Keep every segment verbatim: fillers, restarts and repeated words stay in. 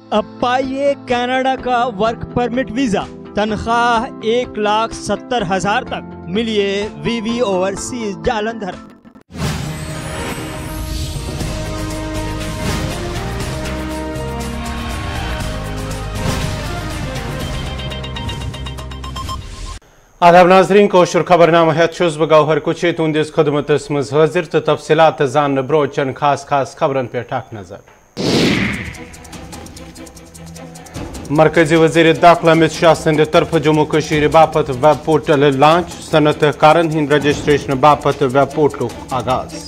अब पाइए कनाडा का वर्क परमिट वीजा, तनख्वाह एक लाख सत्तर हजार तक। मिलिए वीवी ओवरसीज जालंधर। आदाब नाजरीन, कोशुर खबरनामा हेत बह गौहर कुछ तुंदिस खदमतस मज हाजिर तो तफसीलात जान ब्रो चन खास खास खबरन पे टाक नजर। मरकजी वजीर दाखिला अमित शाह सद तरफ जम्मू कशीर बापत वेब पोर्टल लॉन्च, सनतकारन हिंद रजिस्ट्रेशन बापत वेब पोर्टल आगाज।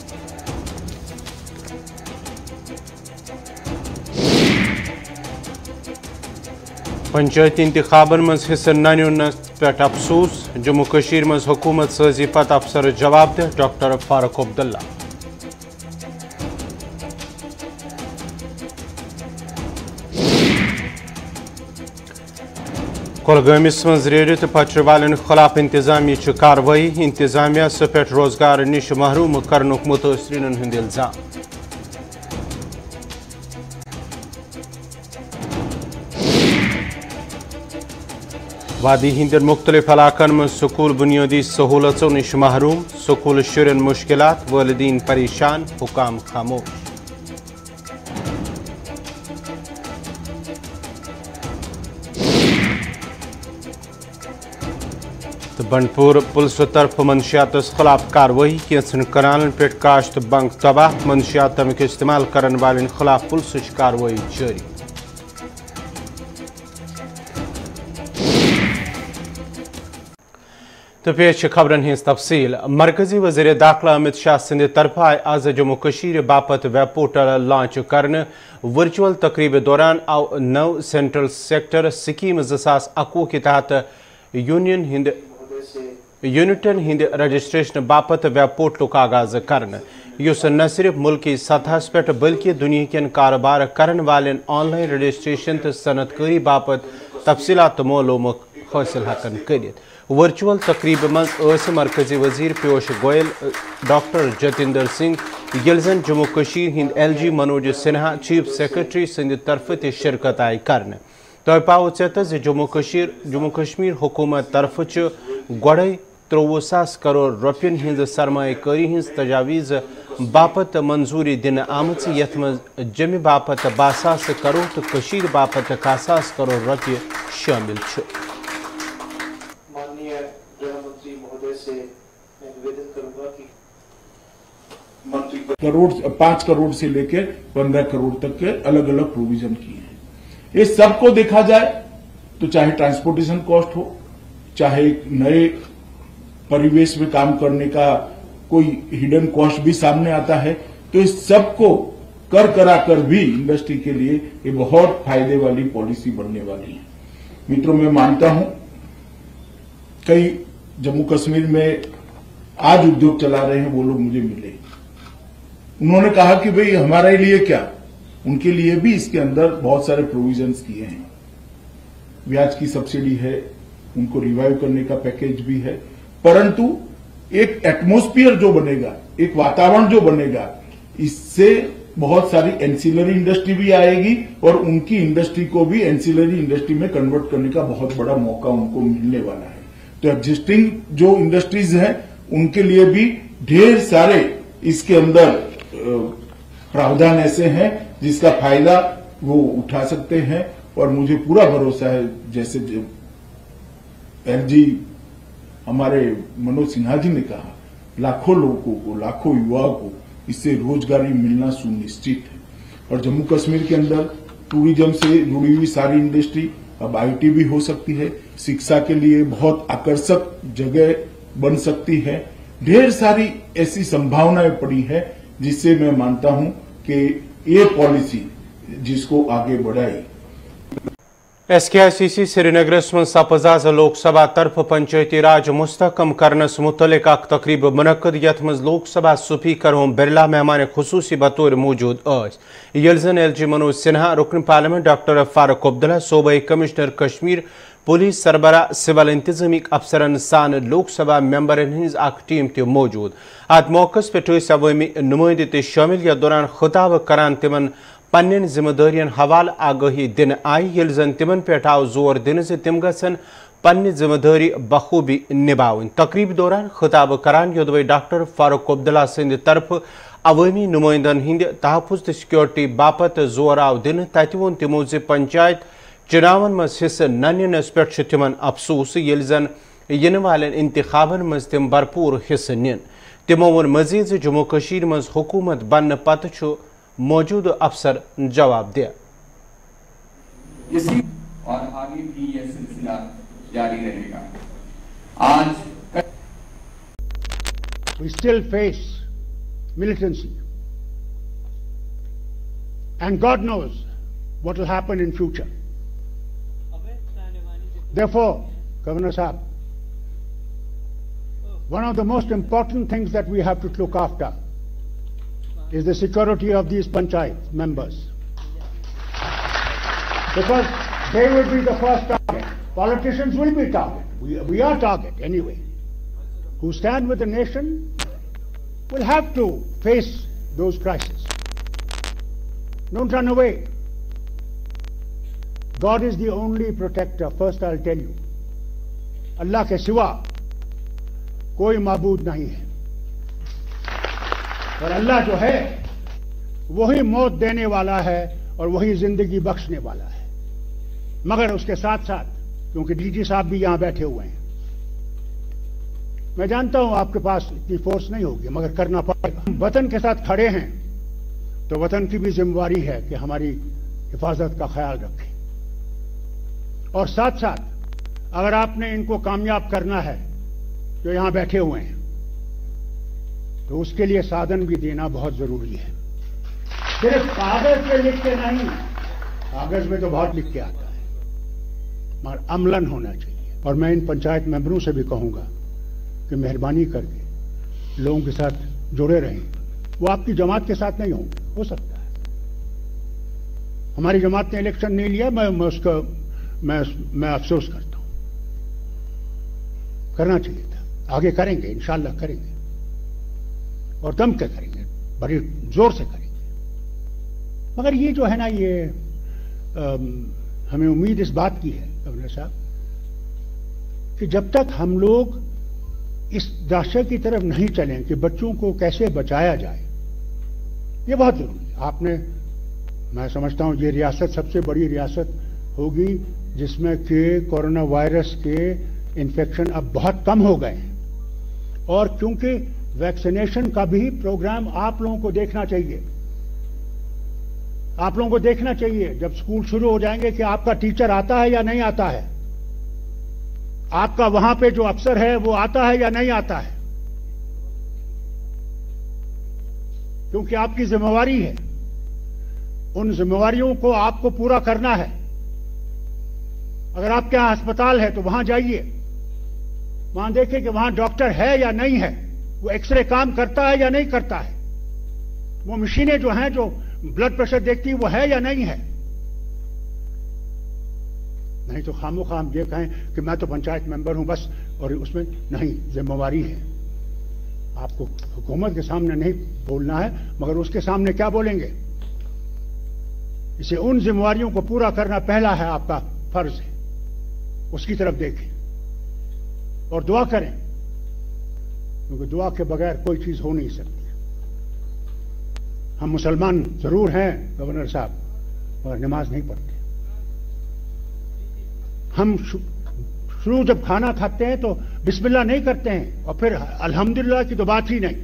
पंचायती इंतखाबन मज हिस्सा नन पे अफसूस, जम्मू कशीर मज हुकूमत साजी पत अफसर जवाब दे डॉक्टर फारूक अब्दुल्ला। कुलगामिस मज रेड़ तो पचर वालन खिलाफ इंतजामी कार्रवाई, इंतजामिया पे रोजगार निश महरूम करनुक मुतअसरीन हंद इल्जाम। वादी हिंद मुख्तलिफ इलाकन में स्कूल बुनियादी सहूलतों निश महरूम, स्कूल शुरन मुश्किलात, वालिदीन परेशान, हुकाम खामोश। तो बनपुर पुलिस तरफ मंशियात खिलाफ कार्रवाई, कैंसन करान पे काश्त बंक तबाह, मंशियात तमिक इस्तेमाल करने वाले खिलाफ पुलिस कार्रवाई जारी। तो पेश खबरन हिंस तफसील। मरकजी वजीर दाखिला अमित शाह सद तरफ आय आज जम्मू कशीर बापत वेब पोर्टल लॉन्च करने। वर्चुअल तकरीब दौरान आव नव सेंट्रल सेक्टर स्कीम ज़सास अकवु के तहत यूनियन हिंद यूनिटन हिंद रजिस्ट्रेशन बापत वेब पोर्टल का आगाज करने, युस न सिर्फ मुल्की सतह पे बल्कि दुनिया के कारोबार करने वाले ऑनलाइन रजिस्ट्रेशन तो सनतकारी बापत तफसीलात मालूम हासिल हकन कर। वर्चुअल तकरीब मज मरकजी वजीर पीयूष गोयल, डॉक्टर जतिंदर सिंह, यलजन जम्मू कशीर हिंद L G Manoj Sinha chief secretary सद तरफ त शिरकत आई करने। तो पाव चेत जम्मू कशीर जम्मू कश्मीर हुकूमत तरफ गोड़े त्रोवु सास करोड़ रुपयन हिंद सरमाकारी हिंद तजावीज़ बापत मंजूरी दिन आमत, यथ मज जमे बापत बाह सास करोड़ तो कशीर बापत का सास करोड़ रुपये शामिल छ। करोड़ पांच करोड़ से लेकर पंद्रह करोड़ तक के अलग अलग प्रोविजन किए हैं। ये सबको देखा जाए तो चाहे ट्रांसपोर्टेशन कॉस्ट हो, चाहे नए परिवेश में काम करने का कोई हिडन कॉस्ट भी सामने आता है, तो इस सबको कर करा कर भी इंडस्ट्री के लिए ये बहुत फायदे वाली पॉलिसी बनने वाली है। मित्रों, मैं मानता हूं कई जम्मू कश्मीर में आज उद्योग चला रहे हैं वो लोग मुझे मिले, उन्होंने कहा कि भाई हमारे लिए क्या, उनके लिए भी इसके अंदर बहुत सारे प्रोविजंस किए हैं। ब्याज की सब्सिडी है, उनको रिवाइव करने का पैकेज भी है, परंतु एक एटमॉस्फेयर जो बनेगा, एक वातावरण जो बनेगा, इससे बहुत सारी एंसिलरी इंडस्ट्री भी आएगी और उनकी इंडस्ट्री को भी एंसिलरी इंडस्ट्री में कन्वर्ट करने का बहुत बड़ा मौका उनको मिलने वाला है। तो एग्जिस्टिंग जो इंडस्ट्रीज हैं उनके लिए भी ढेर सारे इसके अंदर प्रावधान ऐसे हैं जिसका फायदा वो उठा सकते हैं। और मुझे पूरा भरोसा है, जैसे एलजी हमारे मनोज सिन्हा जी ने कहा, लाखों लोगों को, लाखों युवाओं को इससे रोजगारी मिलना सुनिश्चित है। और जम्मू कश्मीर के अंदर टूरिज्म से जुड़ी हुई सारी इंडस्ट्री अब आईटी भी हो सकती है, शिक्षा के लिए बहुत आकर्षक जगह बन सकती है। ढेर सारी ऐसी संभावनाएं पड़ी है जिससे मैं मानता हूं कि ये पॉलिसी जिसको आगे बढ़ाई। एस के आई सी सी श्रीनगर मं सपजाज लोकसभा तरफ पंचायती राज मुस्तकम करनस मुतलिक अख तकरीब मुनक्कद, यथ मं लोकसभा स्पीकर ओम बिरला मेहमान खुसूसी बतौर मौजूद अस। यलजन एल जी मनोज सिन्हा, रुकन पार्लियामेंट डॉक्टर फारूक अब्दुल्ला, सूबाई कमिश्नर कश्मीर, पुलिस सरबराह, सिविल इंतजामी अफसरन सान लोकसभा मेंबरन हिंज अख टीम त मौजूद। अत मौके पे अवामी नुमाइंदे शामिल, यथ दौरान खिताब करान तिमन पन्न जिम्मेदारियन हवाल आगाही दिन आई येल जन तिमन पेट आव जोर दिन से तिम गसन पन्न जिम्मेदारी बखूबी निभावन। तकरीब दौरान खिताब करान योदवे डॉक्टर फारूक अब्दुल्ला सिंध तरफ अवामी नुमाइंदन हिंद तहफुज तो सिक्योरिटी बापत जोर आव दिन तत वोन तिमो ज पंचायत चुनावन मज हिस्से नस पे तिमन अफसूस येल जन इन वाले इंतखाबन मज तिम भरपूर हिस्से निन। तिमो वोन मजीद जम्मू कशीर मज हुकूमत बन पत मौजूद अफसर जवाब दिया। इसी और आगे भी यह सिलसिला जारी रहेगा। आज we still face militancy, and God knows what will happen in future. Therefore, Governor Sahab, one of the most important things that we have to look after is the security of these panchayat members, because they will be the first target. Politicians will be target. We, we are target anyway. Who stand with the nation will have to face those crises. Don't run away. God is the only protector. First I'll tell you, Allah के सिवा कोई माबूद नहीं है, और अल्लाह जो है वही मौत देने वाला है और वही जिंदगी बख्शने वाला है। मगर उसके साथ साथ, क्योंकि डीजी साहब भी यहां बैठे हुए हैं, मैं जानता हूं आपके पास इतनी फोर्स नहीं होगी, मगर करना पड़ेगा। हम वतन के साथ खड़े हैं तो वतन की भी जिम्मेवारी है कि हमारी हिफाजत का ख्याल रखें, और साथ साथ अगर आपने इनको कामयाब करना है जो यहां बैठे हुए हैं, तो उसके लिए साधन भी देना बहुत जरूरी है। सिर्फ कागज पे लिख के नहीं, कागज में तो बहुत लिख के आता है, मगर अमलन होना चाहिए। और मैं इन पंचायत मेंबरों से भी कहूंगा कि मेहरबानी करके लोगों के साथ जुड़े रहें। वो आपकी जमात के साथ नहीं होंगे, हो सकता है हमारी जमात ने इलेक्शन नहीं लिया, मैं, मैं उसका मैं मैं अफसोस करता हूं। करना चाहिए था, आगे करेंगे, इंशाल्लाह करेंगे, और दम के करेंगे, बड़ी जोर से करेंगे। मगर ये जो है ना, ये आ, हमें उम्मीद इस बात की है गवर्नर साहब कि जब तक हम लोग इस दाशा की तरफ नहीं चलें कि बच्चों को कैसे बचाया जाए, ये बहुत जरूरी है। आपने, मैं समझता हूं ये रियासत सबसे बड़ी रियासत होगी जिसमें कि कोरोना वायरस के इन्फेक्शन अब बहुत कम हो गए हैं, और क्योंकि वैक्सीनेशन का भी प्रोग्राम आप लोगों को देखना चाहिए। आप लोगों को देखना चाहिए जब स्कूल शुरू हो जाएंगे कि आपका टीचर आता है या नहीं आता है, आपका वहां पे जो अफसर है वो आता है या नहीं आता है, क्योंकि आपकी जिम्मेवारी है। उन जिम्मेवारियों को आपको पूरा करना है। अगर आपके यहां अस्पताल है तो वहां जाइए, वहां देखें कि वहां डॉक्टर है या नहीं है, वो एक्सरे काम करता है या नहीं करता है, वो मशीनें जो हैं जो ब्लड प्रेशर देखती है वो है या नहीं है। नहीं तो खामोखा हम ये कहें कि मैं तो पंचायत मेंबर हूं बस, और उसमें नहीं, जिम्मेवारी है। आपको हुकूमत के सामने नहीं बोलना है, मगर उसके सामने क्या बोलेंगे। इसे उन जिम्मेवारियों को पूरा करना पहला है आपका फर्ज है, उसकी तरफ देखें और दुआ करें, क्योंकि दुआ के बगैर कोई चीज हो नहीं सकती। हम मुसलमान जरूर हैं गवर्नर साहब, मगर नमाज नहीं पढ़ते। हम शुरू जब खाना खाते हैं तो बिस्मिल्लाह नहीं करते हैं, और फिर अल्हम्दुलिल्लाह की तो बात ही नहीं।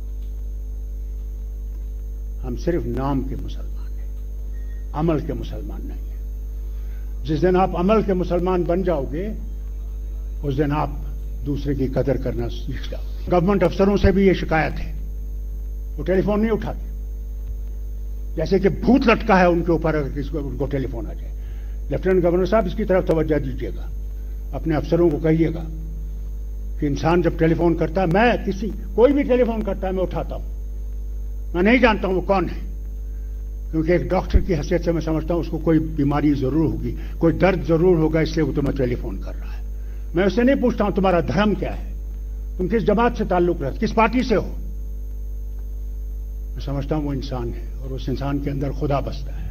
हम सिर्फ नाम के मुसलमान हैं, अमल के मुसलमान नहीं हैं। जिस दिन आप अमल के मुसलमान बन जाओगे, उस दिन आप दूसरे की कदर करना सीख जाओगे। गवर्नमेंट अफसरों से भी ये शिकायत है, वो टेलीफोन नहीं उठाते, जैसे कि भूत लटका है उनके ऊपर अगर किसी को उनको टेलीफोन आ जाए। लेफ्टिनेंट गवर्नर साहब इसकी तरफ तवज्जो दीजिएगा, अपने अफसरों को कहिएगा कि इंसान जब टेलीफोन करता है, मैं किसी कोई भी टेलीफोन करता है मैं उठाता हूं, मैं नहीं जानता हूं वो कौन है, क्योंकि एक डॉक्टर की हैसियत से मैं समझता हूं उसको कोई बीमारी जरूर होगी, कोई दर्द जरूर होगा, इसलिए वो तुम्हें टेलीफोन कर रहा है। मैं उससे नहीं पूछता हूं तुम्हारा धर्म क्या है, तुम किस जमात से ताल्लुक रखते, किस पार्टी से हो। मैं समझता हूं वो इंसान है, और उस इंसान के अंदर खुदा बसता है।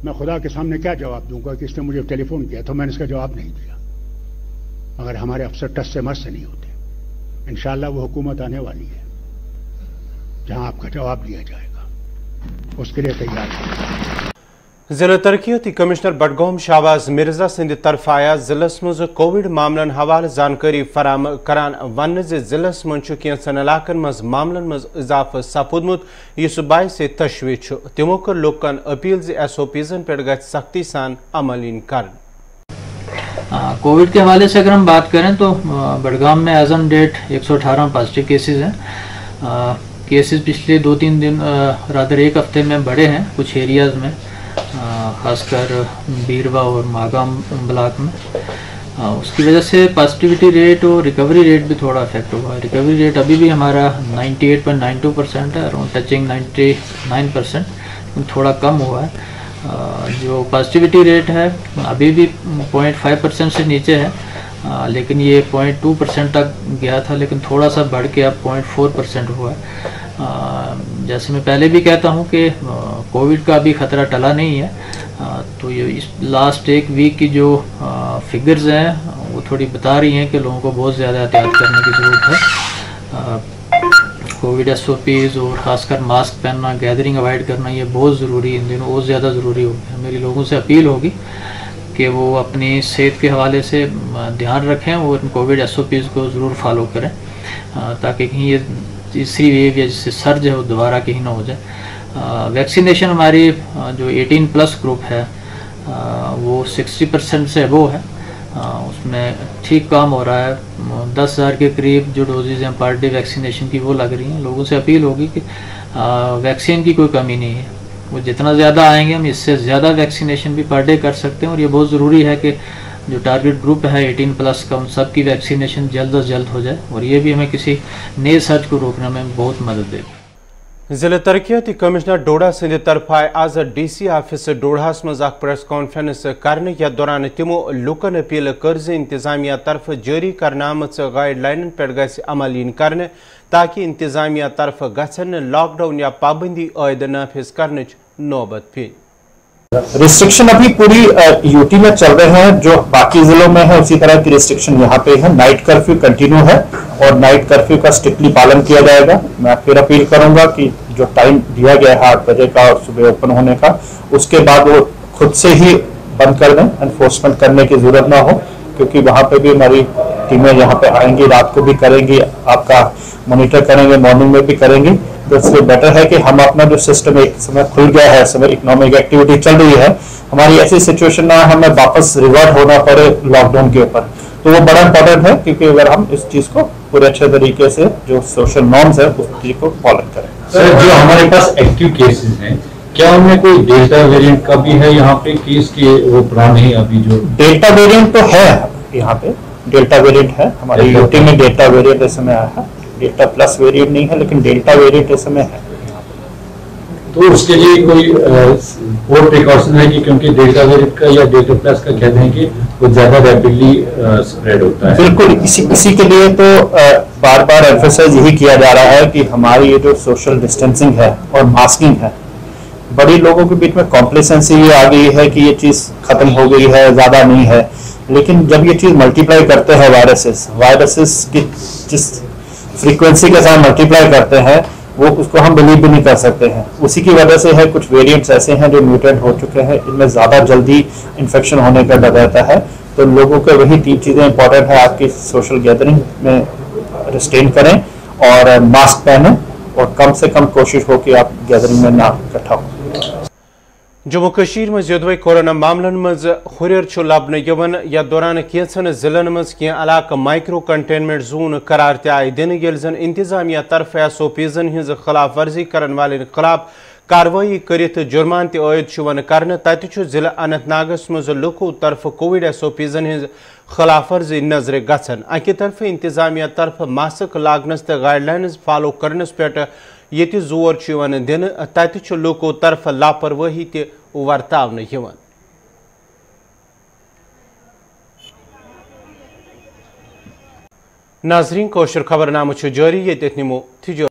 मैं खुदा के सामने क्या जवाब दूंगा कि इसने मुझे टेलीफोन किया तो मैंने इसका जवाब नहीं दिया। अगर हमारे अफसर टस से मस से नहीं होते, इंशाअल्लाह वो हुकूमत आने वाली है जहां आपका जवाब दिया जाएगा, उसके लिए तैयार है। जिला तरक्याती कमिश्नर बडगाम शाहबाज मिर्जा सिंध तरफ आया जिलस मज कोविड मामलन हवाले जानकारी फराम करान वन जिलस मज कैंसन इलाकन मज मामलन मज इजाफा सपुदमुत इस बायस तशवीश तमो कर लुकन अपील एस ओ पीजन पे गि सख्ती सान अमल इन कर। कोविड के हवाले से अगर हम बात करें तो बडगाम में एज ऑन डेट एक सौ अठारह पॉजिटिव केसेज हैं। केसेस पिछले दो तीन दिन रादर एक हफ्ते में बढ़े हैं कुछ एरियाज़ में, खासकर बीरवा और मागाम ब्लॉक में। आ, उसकी वजह से पॉजिटिविटी रेट और रिकवरी रेट भी थोड़ा अफेक्ट हुआ है। रिकवरी रेट अभी भी हमारा अट्ठानवे पॉइंट नौ दो परसेंट है, अराउंड टचिंग निन्यानवे परसेंट, थोड़ा कम हुआ है। आ, जो पॉजिटिविटी रेट है अभी भी पॉइंट फाइव परसेंट से नीचे है, आ, लेकिन ये पॉइंट टू परसेंट तक गया था, लेकिन थोड़ा सा बढ़ के अब पॉइंट फोर परसेंट हुआ है। आ, जैसे मैं पहले भी कहता हूँ कि कोविड का अभी ख़तरा टला नहीं है, आ, तो ये इस लास्ट एक वीक की जो फिगर्स हैं वो थोड़ी बता रही हैं कि लोगों को बहुत ज़्यादा एहतियात करने की ज़रूरत है। कोविड एस ओ पीज़ और ख़ासकर मास्क पहनना, गैदरिंग अवॉइड करना, ये बहुत ज़रूरी इन दिनों बहुत ज़्यादा ज़रूरी हो गया। मेरी लोगों से अपील होगी कि वो अपनी सेहत के हवाले से ध्यान रखें और कोविड एस ओ पीज़ को ज़रूर फॉलो करें, ताकि कहीं ये तीसरी वेव या जिससे सर्ज है वो दोबारा कहीं ना हो जाए। वैक्सीनेशन हमारी आ, जो अठारह प्लस ग्रुप है आ, वो साठ परसेंट से अबो है, आ, उसमें ठीक काम हो रहा है। दस हज़ार के करीब जो डोजेज हैं पर डे वैक्सीनेशन की वो लग रही हैं। लोगों से अपील होगी कि वैक्सीन की कोई कमी नहीं है, वो जितना ज़्यादा आएंगे हम इससे ज़्यादा वैक्सीनेशन भी पर डे कर सकते हैं। और ये बहुत ज़रूरी है कि जो टारगेट ग्रुप है अठारह प्लस का, उन सब की वैक्सीनेशन जल्द अज जल्द हो जाए, और ये भी हमें किसी नए सर्च को रोकने में बहुत मदद देगी। जिला तरक्याती कमिश्नर डोडा सिंध तरफ आए आज डी सी ऑफिस डोडास मज प्रेस कॉन्फ्रेंस करने या दौरान तमो लुकन अपील कर इंतजामिया तरफ जारी करना आमच गाइडलाइन पे गि अमल इन कर, ताकि इंतजामिया तरफ गन लॉकडाउन या पाबंदी आयद नाफिज कर नौबत पे। रिस्ट्रिक्शन अभी पूरी यूटी में चल रहे हैं, जो बाकी जिलों में है उसी तरह की रिस्ट्रिक्शन यहाँ पे है। नाइट कर्फ्यू कंटिन्यू है और नाइट कर्फ्यू का स्ट्रिक्टली पालन किया जाएगा। मैं फिर अपील करूंगा कि जो टाइम दिया गया है आठ बजे का और सुबह ओपन होने का, उसके बाद वो खुद से ही बंद कर दें, एनफोर्समेंट करने की जरूरत ना हो, क्योंकि वहां पे भी हमारी टीमें यहाँ पे आएंगी, रात को भी करेंगी, आपका मॉनिटर करेंगे, मॉर्निंग में भी करेंगी। तो इसलिए बेटर है कि हम अपना जो सिस्टम एक समय खुल गया है, समय इकोनॉमिक एक्टिविटी चल रही है, हमारी ऐसी सिचुएशन ना हमें वापस रिवर्ट होना पड़े लॉकडाउन के ऊपर। तो वो बड़ा इंपॉर्टेंट है, क्योंकि अगर हम इस चीज को पूरे अच्छे तरीके से जो सोशल नॉर्म्स है उस चीज को फॉलो करें। सर, जो हमारे पास एक्टिव केसेस हैं, क्या उनमें कोई डेल्टा वेरिएंट का भी है यहाँ पे केस के वो पुराने अभी जो डेल्टा वेरिएंट तो है यहाँ पे, डेल्टा वेरिएंट है हमारी यूटी में, डेल्टा वेरिएंट इस समय आया है, डेल्टा प्लस वेरिएंट नहीं है, लेकिन डेल्टा वेरिएंट इस समय है। तो उसके लिए कोई और प्रिकॉशन है कि क्योंकि डेल्टा वेरिएंट का या डेल्टा प्लस का कहते हैं कि वो ज्यादा रैपिडली स्प्रेड होता है। बिल्कुल, इसी इसी के लिए तो बार बार एम्फसाइज यही किया जा रहा है कि हमारी ये जो सोशल डिस्टेंसिंग है और मास्किंग है, बड़ी लोगों के बीच में कॉम्प्लेसेंसी ये आ गई है कि ये चीज खत्म हो गई है, ज्यादा नहीं है, लेकिन जब ये चीज मल्टीप्लाई करते हैं वायरसेस वायरसेस की जिस फ्रीक्वेंसी के साथ मल्टीप्लाई करते हैं, वो उसको हम बिलीव भी नहीं कर सकते हैं। उसी की वजह से है कुछ वेरिएंट्स ऐसे हैं जो म्यूटेंट हो चुके हैं, इनमें ज्यादा जल्दी इन्फेक्शन होने का डर रहता है। तो लोगों को वही तीन चीजें इंपॉर्टेंट है, आपकी सोशल गैदरिंग में रिस्ट्रेन करें और मास्क पहनें और कम से कम कोशिश हो कि आप गैदरिंग में ना इकट्ठा हो। जम्मू कश्मीर में जोदवे कोरोना मामलन मज हुरियर लबन यवन या दौरान कैंसन जिलन मज कह इलाक माइक्रो कंटेनमेंट जोन करार तय दिन ये जन इंतजामिया तरफ एस ओ पीजन हज खिलाफ वर्जी करने वाले खिलाफ कार्रवाई करित जुर्मान तयद कर तत जिला अनंतनागस मज लुको तरफ कोविड एस ओ पीजन हज खिलाफ वर्जी नजर गसन। अकि तरफ इंतजामिया तरफ मास्क लागनस तो गाइडलाइंस फॉलो करनस पे ये जोर दिन तत लुको तरफ लापरवाही वर्तावन। नाजरीन, कोशर खबरनामा जारी ये निमो